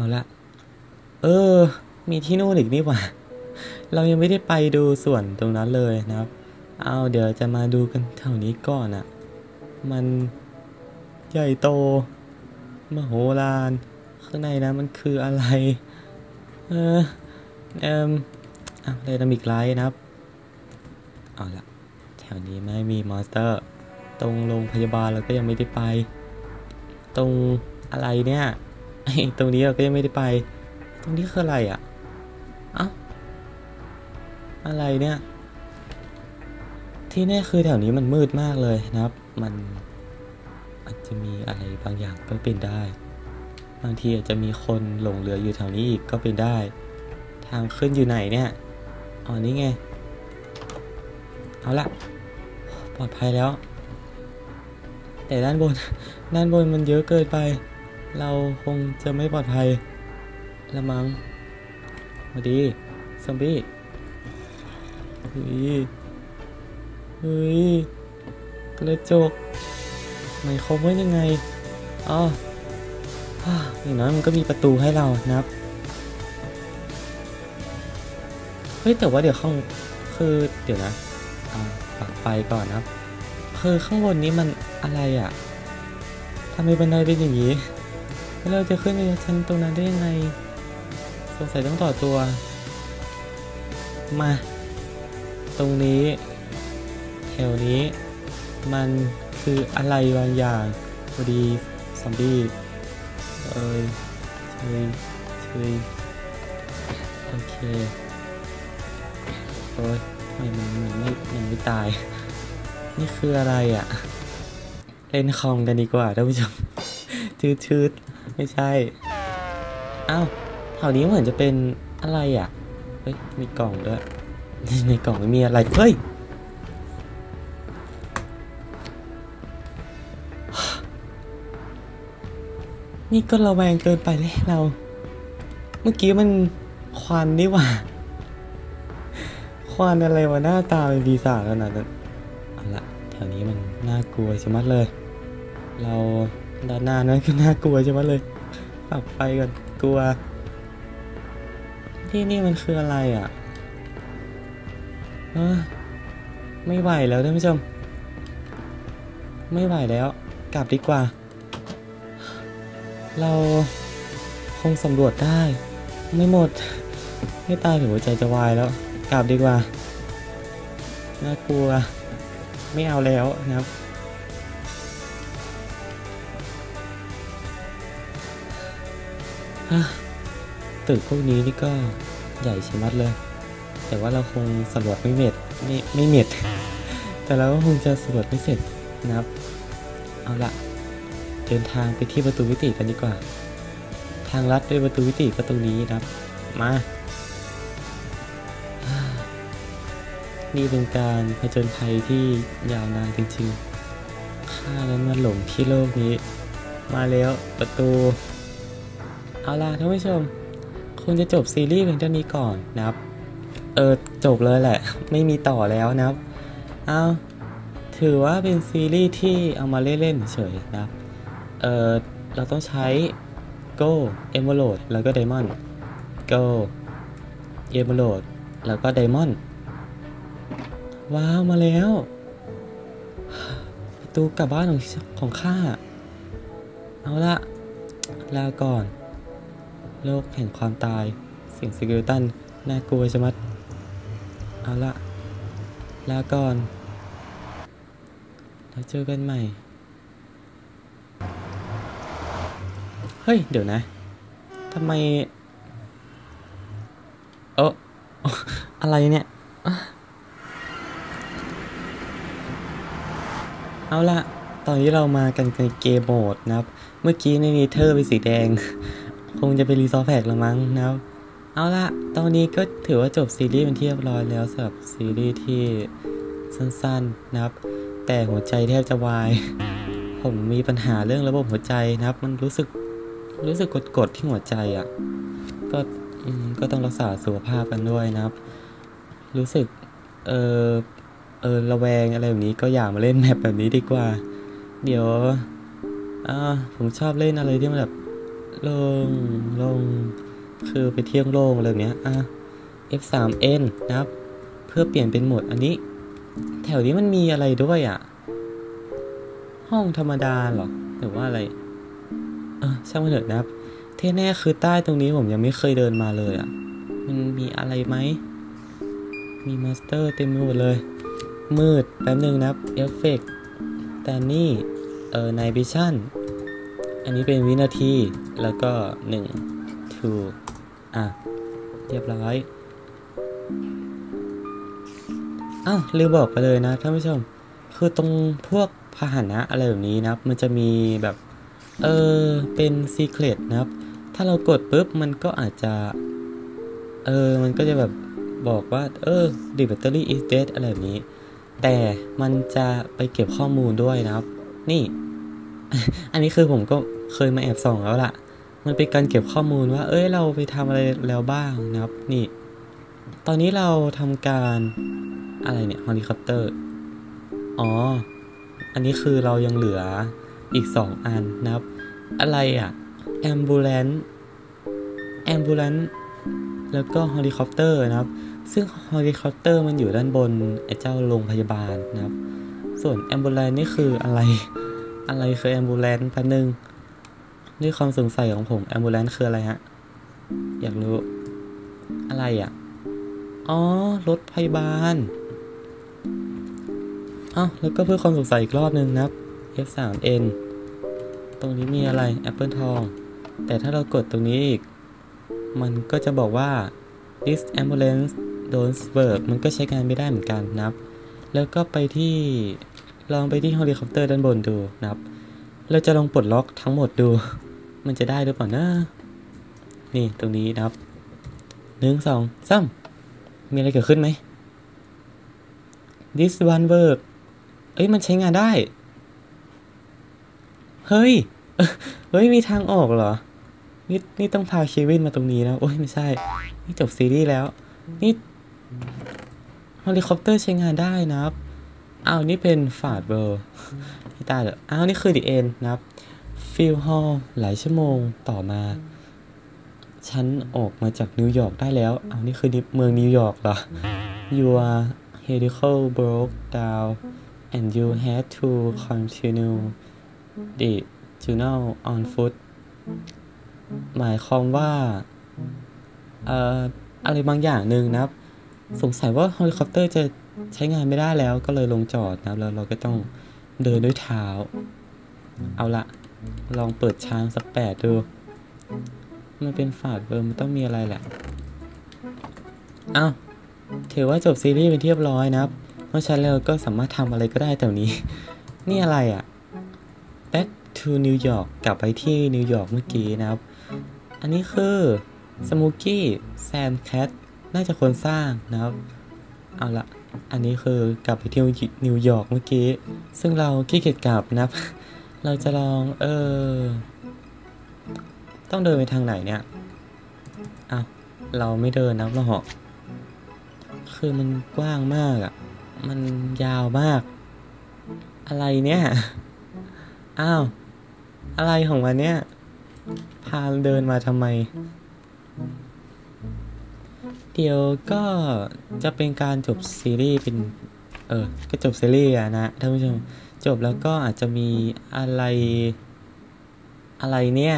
เอาละเออมีที่นู่นอีกนี่หว่าเรายังไม่ได้ไปดูส่วนตรงนั้นเลยนะครับเอาเดี๋ยวจะมาดูกันแถวนี้ก่อนอะมันใหญ่โตมโหฬารข้างในนะมันคืออะไรเออเอ่มไดนามิกไลท์นะครับเอาละแถวนี้ไม่มีมอนสเตอร์ตรงโรงพยาบาลเราก็ยังไม่ได้ไปตรงอะไรเนี่ยตรงนี้เราก็ยังไม่ได้ไปตรงนี้คืออะไรอ่ะเอ้าอะไรเนี่ยที่แน่คือแถวนี้มันมืดมากเลยนะครับมันอาจจะมีอะไรบางอย่างก็เป็นได้บางทีอาจจะมีคนหลงเหลืออยู่แถวนี้อีกก็เป็นได้ทางขึ้นอยู่ไหนเนี่ยอ๋อนี่ไงเอาละปลอดภัยแล้วแต่ด้านบนมันเยอะเกินไปเราคงจะไม่ปลอดภัยละมั้งมาดีซอมบี้เฮ้ยเฮ้ยกระจกหมายความว่ายังไงอ๋ออย่างน้อยมันก็มีประตูให้เรานะครับเฮ้ยแต่ว่าเดี๋ยวคือเดี๋ยวนะปักไฟก่อนนะครับคือข้างบนนี้มันอะไรอ่ะทำไมบันไดเป็นอย่างนี้แล้วเราจะขึ้นไปชั้นตรงนั้นได้ยังไงสงสัยต้องต่อตัวมาตรงนี้แถวนี้มันคืออะไรบางอย่างพอดีซอมบี้ช่วยโอเคโอ้ยมันไม่ตายนี่คืออะไรอ่ะเล่นคอมกันดีกว่าท่านผู้ชมชืดไม่ใช่อ้าวแถวนี้เหมือนจะเป็นอะไรอ่ะเฮ้ยมีกล่องด้วยในกล่องไม่มีอะไรเฮ้ยนี่ก็ระแวงเกินไปเลยเราเมื่อกี้มันควันนี่หว่าควันอะไรวะหน้าตาเป็นปีศาจขนาดนั้นเอาละแถวนี้มันน่ากลัวชะมัดเลยเราด้านหน้านั้นก็น่ากลัวชะมัดเลยปักไฟก่อนกลัวที่นี่มันคืออะไรอ่ะไม่ไหวแล้วท่านผู้ชมไม่ไหวแล้วกลับดีกว่าเราคงสำรวจได้ไม่หมดไม่ตายถึงหัวใจจะวายแล้วกลับดีกว่าน่ากลัวไม่เอาแล้วนะครับตึกพวกนี้นี่ก็ใหญ่ชะมัดเลยแต่ว่าเราคงสำรวจไม่เม็ดแต่เราก็คงจะสำรวจไม่เสร็จนะครับเอาละเดินทางไปที่ประตูวิติกันดีกว่าทางลัดด้วยประตูวิติก็ตรงนี้นะครับมานี่เป็นการผจญภัยที่ยาวนานจริงๆข้านั้นมาหลงที่โลกนี้มาแล้วประตูเอาล่ะท่านผู้ชมคงจะจบซีรีส์เพียงเท่านี้ก่อนนะครับจบเลยแหละไม่มีต่อแล้วนะครับเอาถือว่าเป็นซีรีส์ที่เอามาเล่นๆเฉยนะครับเราต้องใช้ Go Emerald แล้วก็ Diamond Go Emerald แล้วก็ Diamond ว้าวมาแล้วประตูกลับบ้านของข้าเอาละลาก่อนโลกแห่งความตายเสียงสเกลตันน่ากลัวชะมัดเอาละลาก่อนแล้วเจอกันใหม่เฮ้ยเดี๋ยวนะทำไมอะไรเนี่ยเอาละตอนนี้เรามากันในเกมโหมดนะครับเมื่อกี้ในนีเธอร์เป็นสีแดงคงจะเป็นรีซอสแพ็กละมั้งนะครับเอาละตอนนี้ก็ถือว่าจบซีรีส์เป็นที่เรียบร้อยแล้วสำหรับซีรีส์ที่สั้นๆนะครับแต่หัวใจแทบจะวายผมมีปัญหาเรื่องระบบหัวใจนะครับมันรู้สึกกดที่หัวใจอ่ะก็ต้องรักษาสุขภาพกันด้วยนะครับรู้สึกระแวงอะไรแบบนี้ก็อย่ามาเล่นแมปแบบนี้ดีกว่าเดี๋ยวผมชอบเล่นอะไรที่มันแบบลงลงคือไปเที่ยวโลกอะไรแบบเนี้ยF3N นะครับเพื่อเปลี่ยนเป็นโหมดอันนี้แถวนี้มันมีอะไรด้วยห้องธรรมดาเหรอหรือว่าอะไรช่างมันเถอะนะครับที่แน่คือใต้ตรงนี้ผมยังไม่เคยเดินมาเลยมันมีอะไรไหมมีมอนสเตอร์เต็มไปหมดเลยมืดแป๊บนึงนะครับเอฟเฟกต์แต่นี่ไนวิชั่นอันนี้เป็นวินาทีแล้วก็1 2เรียบร้อยลืมบอกไปเลยนะท่านผู้ชมคือตรงพวกพาหนะอะไรแบบนี้นะครับมันจะมีแบบเป็นซีเครตนะครับถ้าเรากดปุ๊บมันก็อาจจะมันก็จะแบบบอกว่าthe battery is dead อะไรแบบนี้แต่มันจะไปเก็บข้อมูลด้วยนะครับนี่ อันนี้คือผมก็เคยมาแอบส่องแล้วล่ะมันเป็นการเก็บข้อมูลว่าเราไปทำอะไรแล้วบ้างนะครับนี่ตอนนี้เราทำการอะไรเนี่ยเฮลิคอปเตอร์อันนี้คือเรายังเหลืออีก2อันนะครับอะไรแอมบูเลนแล้วก็เฮลิคอปเตอร์นะครับซึ่งเฮลิคอปเตอร์มันอยู่ด้านบนไอ้เจ้าโรงพยาบาลนะครับส่วนแอมบูเลนนี่คืออะไรคือแอมบูเลนแป๊บนึงนี่ความสงสัยของผมแอมบูเลนคืออะไรฮะอยากรู้อะไรรถพยาบาลแล้วก็เพื่อความสงสัยอีกรอบนึงนะครับ F3N ตรงนี้มีอะไรแอปเปิลทองแต่ถ้าเรากดตรงนี้อีกมันก็จะบอกว่า this ambulance don't work มันก็ใช้งานไม่ได้เหมือนกันนะครับแล้วก็ลองไปที่เฮลิคอปเตอร์ด้านบนดูนะครับเราจะลองปลดล็อกทั้งหมดดูมันจะได้หรือเปล่านะนี่ตรงนี้นะครับ1 2 3มีอะไรเกิดขึ้นไหม this one work มันใช้งานได้เฮ้ยมีทางออกเหรอนี่ต้องพาเควินมาตรงนี้นะไม่ใช่นี่จบซีรีส์แล้วนี่เฮลิคอปเตอร์ใช้งานได้นะครับนี่เป็นฟาดเบอร์ที่ตายเหรอนี่คือดีเอ็นนะครับฟิลฮอลหลายชั่วโมงต่อมาฉันออกมาจากนิวยอร์กได้แล้วนี่คือเมืองนิวยอร์กเหรอ Your vehicle broke down and you had to continue the journey on foot หมายความว่าอะไรบางอย่างหนึ่งนะครับสงสัยว่าเฮลิคอปเตอร์จะใช้งานไม่ได้แล้วก็เลยลงจอดนะครับแล้วเราก็ต้องเดินด้วยเท้าเอาละลองเปิดช้างสัก8ดูมันเป็นฝาดเบอร์มันต้องมีอะไรแหละถือว่าจบซีรีส์เป็นที่เรียบร้อยนะครับเพราะฉะนั้นเราก็สามารถทำอะไรก็ได้แต่นี้ นี่อะไรBack to New York กลับไปที่นิวยอร์กเมื่อกี้นะครับอันนี้คือสมูกี้แซมแคทน่าจะคนสร้างนะครับเอาละอันนี้คือกลับไปที่นิวยอร์กเมื่อกี้ซึ่งเราขี้เกียจกลับนะครับเราจะลองต้องเดินไปทางไหนเนี่ยเราไม่เดินนะเราเหาะคือมันกว้างมากมันยาวมากอะไรเนี่ยอะไรของมันเนี่ยพาเดินมาทำไมเดี๋ยวก็จะเป็นการจบซีรีส์เป็นก็จบซีรีส์นะท่านผู้ชมจบแล้วก็อาจจะมีอะไรเนี่ย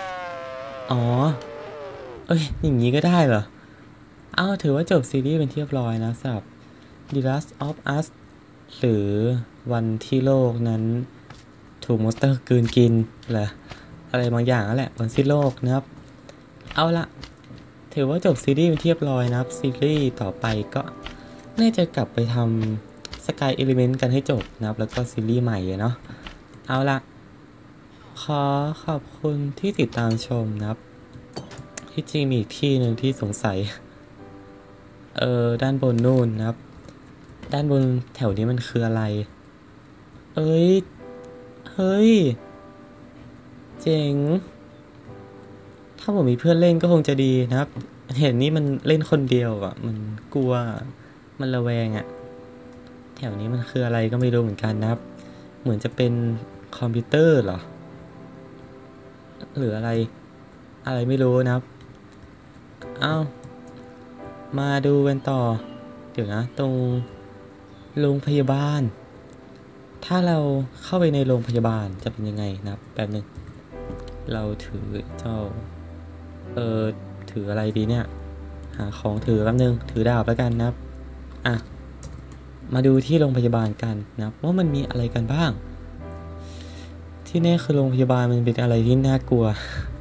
อย่างนี้ก็ได้เหรอถือว่าจบซีรีส์เป็นที่เรียบร้อยนะสำหรับ The Last of Us หรือวันที่โลกนั้นถูกมอนสเตอร์กลืนกินเหรออะไรบางอย่างนั่นแหละวันสิ้นโลกนะครับเอาละถือว่าจบซีรีส์เป็นที่เรียบร้อยนะครับซีรีส์ต่อไปก็น่าจะกลับไปทำ Sky Element กันให้จบนะครับแล้วก็ซีรีส์ใหม่เนาะเอาละขอขอบคุณที่ติดตามชมนะครับที่จริงมีอีกที่หนึ่งที่สงสัยด้านบนนู่นนะครับด้านบนแถวนี้มันคืออะไรเฮ้ยเจ๋งถ้าผมมีเพื่อนเล่นก็คงจะดีนะครับเห็นนี่มันเล่นคนเดียวมันกลัวมันระแวงแถวนี้มันคืออะไรก็ไม่รู้เหมือนกันนะครับเหมือนจะเป็นคอมพิวเตอร์เหรอหรืออะไรอะไรไม่รู้นะครับเอามาดูกันต่อเดี๋ยวนะตรงโรงพยาบาลถ้าเราเข้าไปในโรงพยาบาลจะเป็นยังไงนะครับแป๊บนึงเราถือเจ้าถืออะไรดีเนี่ยหาของถือแป๊บนึงถือดาบแล้วกันนะครับอ่ะมาดูที่โรงพยาบาลกันนะครับว่ามันมีอะไรกันบ้างที่แน่คือโรงพยาบาลมันเป็นอะไรที่น่ากลัว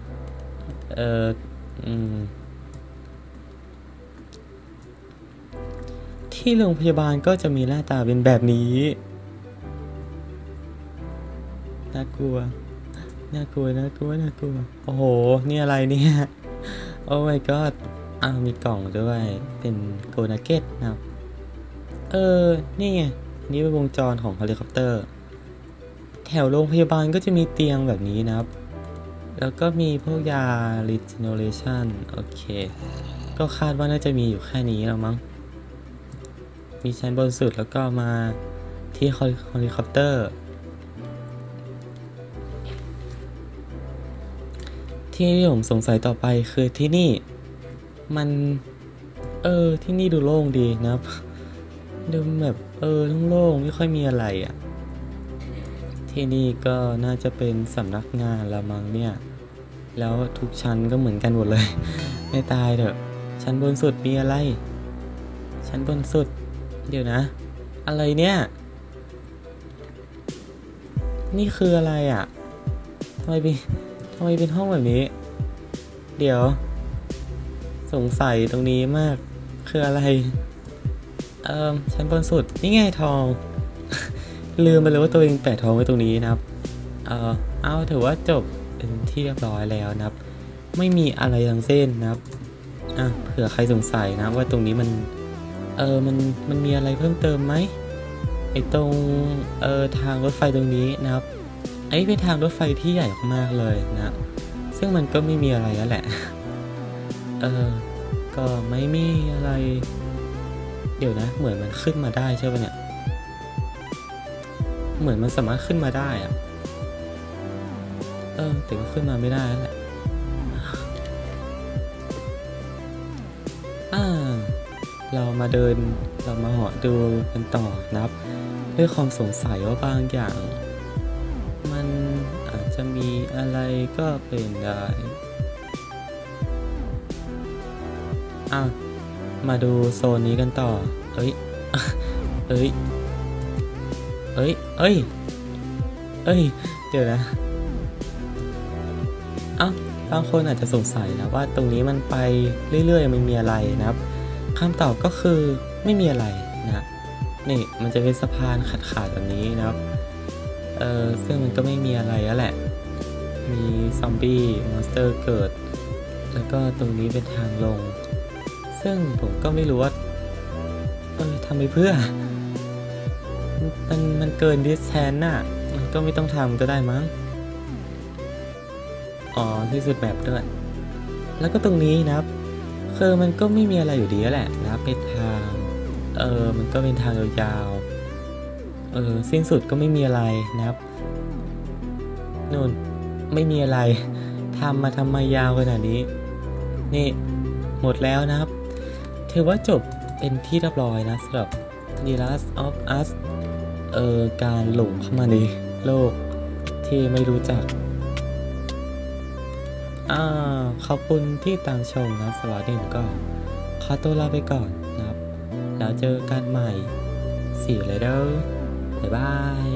ที่โรงพยาบาลก็จะมีหน้าตาเป็นแบบนี้น่ากลัวน่ากลัวน่ากลัวน่ากลัวโอ้โหนี่อะไรเนี่ยโอ้ my god มีกล่องด้วยเป็นโกนักเก็ตนะครับนี่ไงนี่เป็นวงจรของเฮลิคอปเตอร์แถวโรงพยาบาลก็จะมีเตียงแบบนี้นะครับแล้วก็มีพวกยา regeneration โอเคก็คาดว่าน่าจะมีอยู่แค่นี้แล้วมั้งมีชั้นบนสุดแล้วก็มาที่เฮลิคอปเตอร์ที่ผมสงสัยต่อไปคือที่นี่มันที่นี่ดูโล่งดีนะครับดูแบบโล่งๆไม่ค่อยมีอะไรอ่ะที่นี่ก็น่าจะเป็นสำนักงานละมั้งเนี่ยแล้วทุกชั้นก็เหมือนกันหมดเลยไม่ตายเถอะชั้นบนสุดมีอะไรชั้นบนสุดเดี๋ยวนะอะไรเนี่ยนี่คืออะไรอ่ะทำไมเป็นห้องแบบนี้เดี๋ยวสงสัยตรงนี้มากคืออะไรชั้นบนสุดนี่ไงทอง ลืมไปเลยว่าตัวเองแปะทองไว้ตรงนี้นะครับเอาถือว่าจบเป็นที่เรียบร้อยแล้วนะครับไม่มีอะไรทั้งเส้นนะครับเผื่อใครสงสัยนะว่าตรงนี้มันมันมีอะไรเพิ่มเติมไหมไอ้ตรงทางรถไฟตรงนี้นะครับไอ้เป็นทางรถไฟที่ใหญ่มากเลยนะซึ่งมันก็ไม่มีอะไรแล้วแหละก็ไม่มีอะไรเดี๋ยวนะเหมือนมันขึ้นมาได้ใช่ป่ะเนี่ยเหมือนมันสามารถขึ้นมาได้อะแต่ก็ขึ้นมาไม่ได้แล้วแหละเรามาเหาะดูกันต่อนะครับด้วยความสงสัยว่าบางอย่างมันอาจจะมีอะไรก็เป็นได้มาดูโซนนี้กันต่อเอ้ยเดี๋ยวนะบางคนอาจจะสงสัยนะว่าตรงนี้มันไปเรื่อยๆมันมีอะไรนะครับคำตอบก็คือไม่มีอะไรนะนี่มันจะเป็นสะพานขาดแบบนี้นะครับซึ่งมันก็ไม่มีอะไรแล้วแหละมีซอมบี้มอนสเตอร์เกิดแล้วก็ตรงนี้เป็นทางลงซึ่งผมก็ไม่รู้ว่าทำไปเพื่อมันเกินดิสแทนน่ะมันก็ไม่ต้องทำก็ได้มั้งที่สุดแบบด้วยแล้วก็ตรงนี้นะครับคือมันก็ไม่มีอะไรอยู่ดีแหละนะเป็นทางมันก็เป็นทางยาวๆสิ้นสุดก็ไม่มีอะไรนะครับนู่นไม่มีอะไรทำไมยาวขนาดนี้นี่หมดแล้วนะครับถือว่าจบเป็นที่เรียบร้อยนะสำหรับ The Last of Us การหลงเข้ามาในโลกที่ไม่รู้จักขอบคุณที่ตามชมนะสวัสดีก็ขอตัวลาไปก่อนนะครับแล้วเจอกันใหม่See you later บ๊ายบาย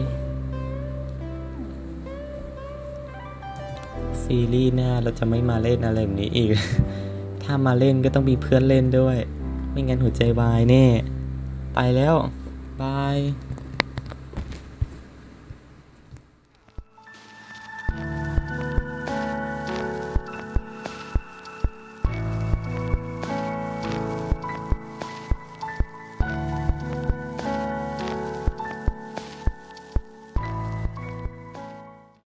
ซีรีส์หน้าเราจะไม่มาเล่นอะไรแบบนี้อีก ถ้ามาเล่นก็ต้องมีเพื่อนเล่นด้วยไม่งั้นหัวใจวายแน่ไปแล้วบาย